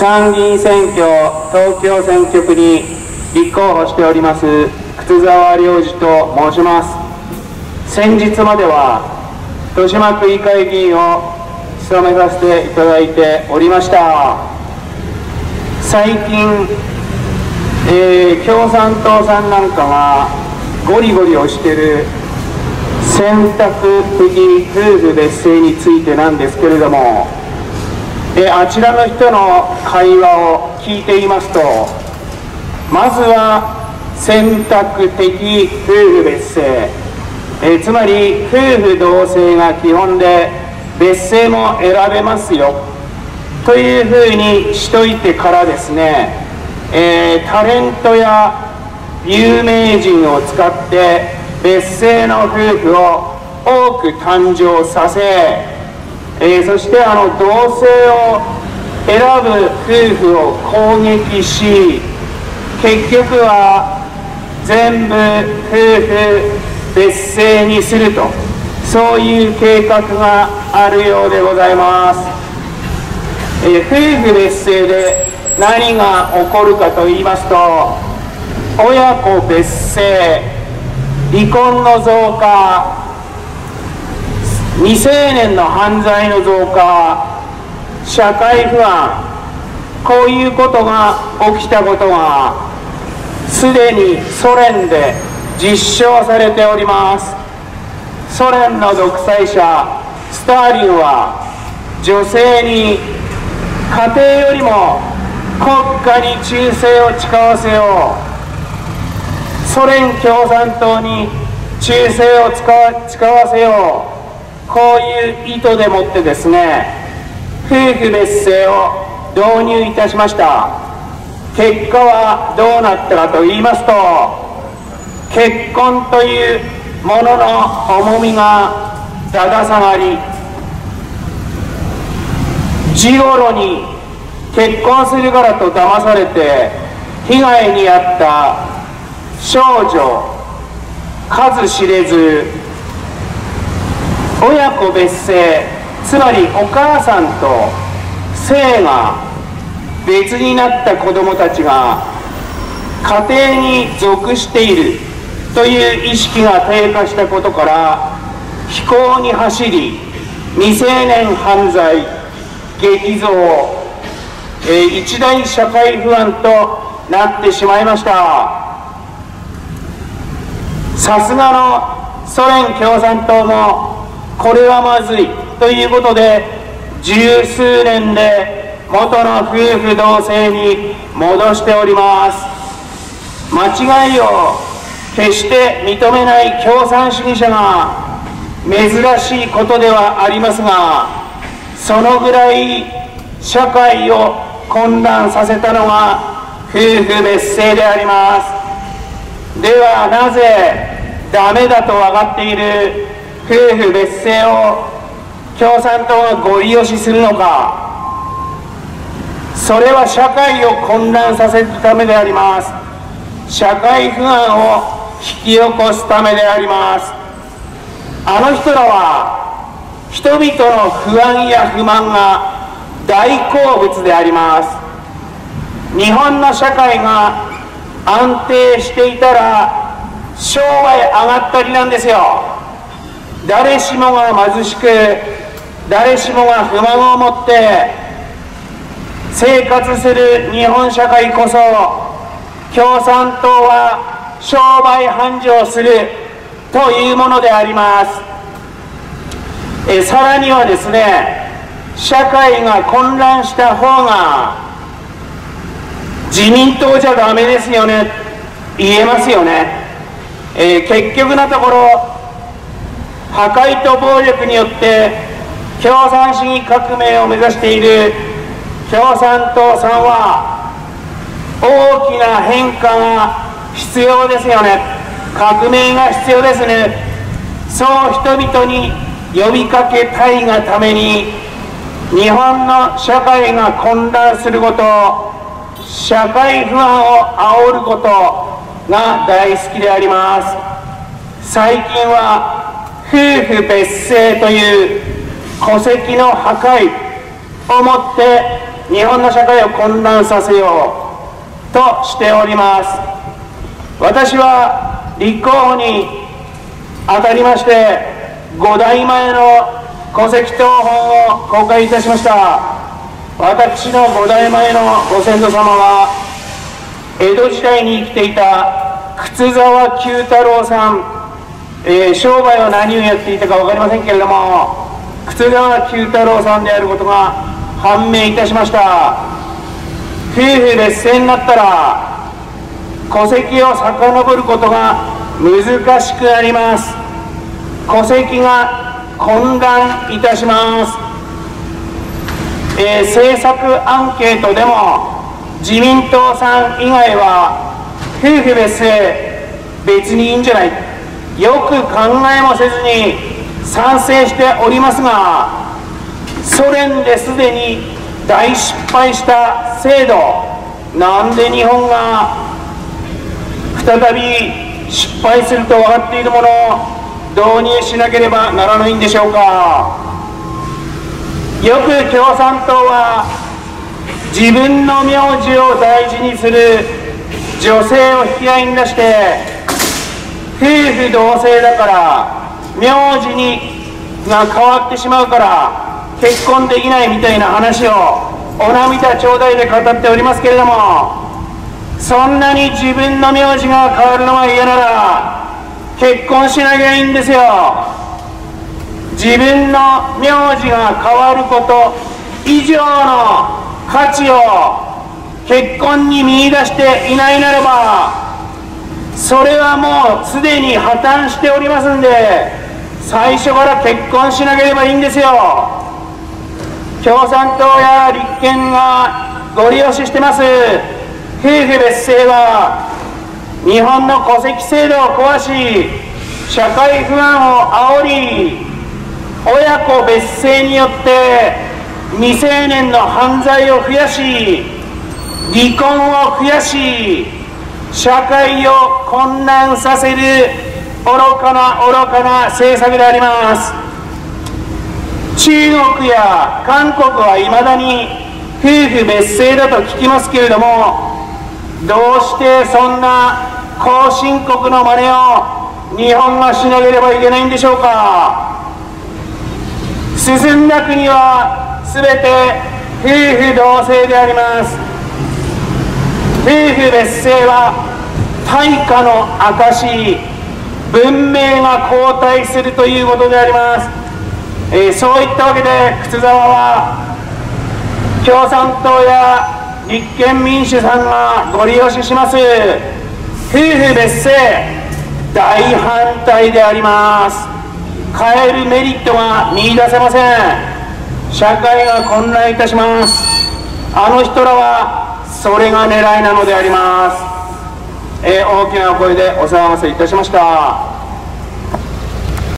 参議院選挙東京選挙区に立候補しております靴沢良二と申します。先日までは豊島区議会議員を務めさせていただいておりました。最近、共産党さんなんかがゴリゴリ推している選択的夫婦別姓についてなんですけれども、あちらの人の会話を聞いていますと、まずは選択的夫婦別姓、つまり夫婦同姓が基本で別姓も選べ姓ますよというふうにしといてからですね、タレントや有名人を使って別姓の夫婦を多く誕生させ、そして同姓を選ぶ夫婦を攻撃し、結局は全部夫婦別姓にすると、そういう計画があるようでございます。夫婦別姓で何が起こるかといいますと、親子別姓、離婚の増加、未成年の犯罪の増加、社会不安、こういうことが起きたことがすでにソ連で実証されております。ソ連の独裁者スターリンは女性に家庭よりも国家に忠誠を誓わせよう、ソ連共産党に忠誠を誓わせよう、こういう意図でもってですね、夫婦別姓を導入いたしました。結果はどうなったかと言いますと、結婚というものの重みがだだ下がり、地頃に結婚するからと騙されて被害に遭った少女数知れず、親子別姓、つまりお母さんと姓が別になった子どもたちが家庭に属しているという意識が低下したことから、非行に走り未成年犯罪激増、一大社会不安となってしまいました。さすがのソ連共産党もこれはまずいということで、十数年で元の夫婦同姓に戻しております。間違いを決して認めない共産主義者が珍しいことではありますが、そのぐらい社会を混乱させたのが夫婦別姓であります。ではなぜダメだと分かっている夫婦別姓を共産党がご利用しするのか。それは社会を混乱させるためであります。社会不安を引き起こすためであります。あの人らは人々の不安や不満が大好物であります。日本の社会が安定していたら商売上がったりなんですよ。誰しもが貧しく、誰しもが不満を持って生活する日本社会こそ、共産党は商売繁盛するというものであります。さらにはですね、社会が混乱した方が自民党じゃダメですよね、言えますよね。結局のところ、破壊と暴力によって共産主義革命を目指している共産党さんは大きな変化が必要ですよね。革命が必要ですね。そう人々に呼びかけたいがために、日本の社会が混乱すること、社会不安を煽ることが大好きであります。最近は夫婦別姓という戸籍の破壊をもって日本の社会を混乱させようとしております。私は立候補にあたりまして5代前の戸籍謄本を公開いたしました。私の5代前のご先祖様は江戸時代に生きていた靴沢久太郎さん、商売は何をやっていたか分かりませんけれども、靴沢久太郎さんであることが判明いたしました。夫婦別姓になったら戸籍を遡ることが難しくなります。戸籍が混乱いたします。政策アンケートでも自民党さん以外は夫婦別姓別にいいんじゃない、よく考えもせずに賛成しておりますが、ソ連ですでに大失敗した制度、なんで日本が再び失敗すると分かっているものを導入しなければならないんでしょうか。よく共産党は自分の名字を大事にする女性を引き合いに出して、夫婦同姓だから名字が変わってしまうから結婚できないみたいな話をお涙頂戴で語っておりますけれども、そんなに自分の名字が変わるのが嫌なら結婚しなきゃいいんですよ。自分の名字が変わること以上の価値を結婚に見出していないならば、それはもうすでに破綻しておりますんで、最初から結婚しなければいいんですよ。共産党や立憲がご利用ししてます夫婦別姓は日本の戸籍制度を壊し、社会不安を煽り、親子別姓によって未成年の犯罪を増やし、離婚を増やし、社会を混乱させる愚かな政策であります。中国や韓国はいまだに夫婦別姓だと聞きますけれども、どうしてそんな後進国の真似を日本がしなければいけないんでしょうか。進んだ国はすべて夫婦同姓であります。夫婦別姓は大化の証、文明が後退するということであります。そういったわけで靴沢は共産党や立憲民主さんがご利用します夫婦別姓大反対であります。変えるメリットが見出せません。社会が混乱いたします。あの人らはそれが狙いなのであります。大きな声でお騒がせいたしました。